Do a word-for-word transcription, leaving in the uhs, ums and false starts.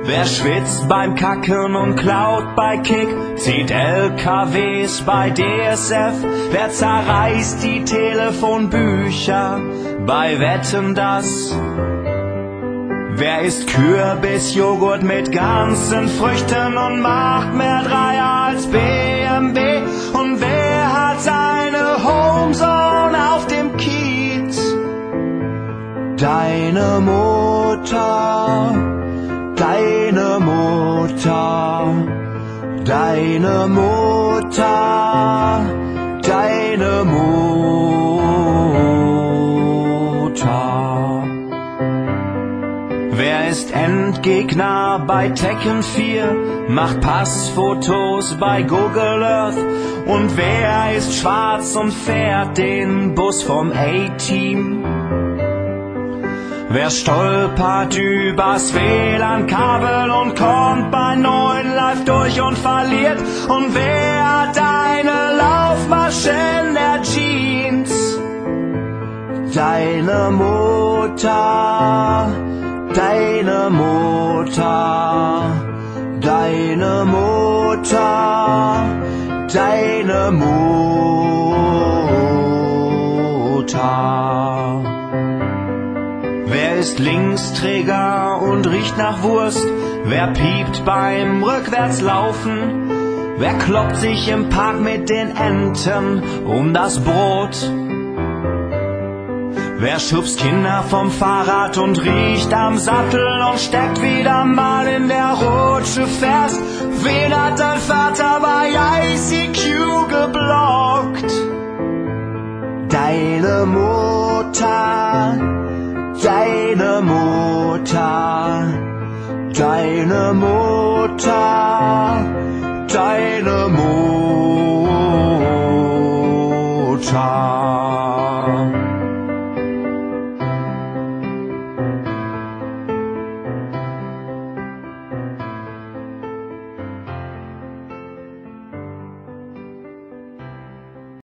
Wer schwitzt beim Kacken und klaut bei Kick, zieht L K Ws bei D S F, wer zerreißt die Telefonbücher bei Wetten, das? Wer isst Kürbisjoghurt mit ganzen Früchten und macht mehr Dreier als B M W? Und wer hat seine Homezone auf dem Kiez? Deine Mutter, deine Mutter, deine Mutter, deine Mutter. Wer ist Endgegner bei Tekken vier, macht Passfotos bei Google Earth? Und wer ist schwarz und fährt den Bus vom A-Team? Wer stolpert übers W L A N-Kabel und kommt bei neun live durch und verliert? Und wer hat eine Laufmasche in der Jeans? Deine Mutter, deine Mutter, deine Mutter, deine Mutter. Wer ist Linksträger und riecht nach Wurst? Wer piept beim Rückwärtslaufen? Wer kloppt sich im Park mit den Enten um das Brot? Wer schubst Kinder vom Fahrrad und riecht am Sattel und steckt wieder mal in der Rutsche fest? Wen hat dein Vater bei I C Q geblockt? Deine Mutter, deine Mutter, deine Mutter, deine Mutter.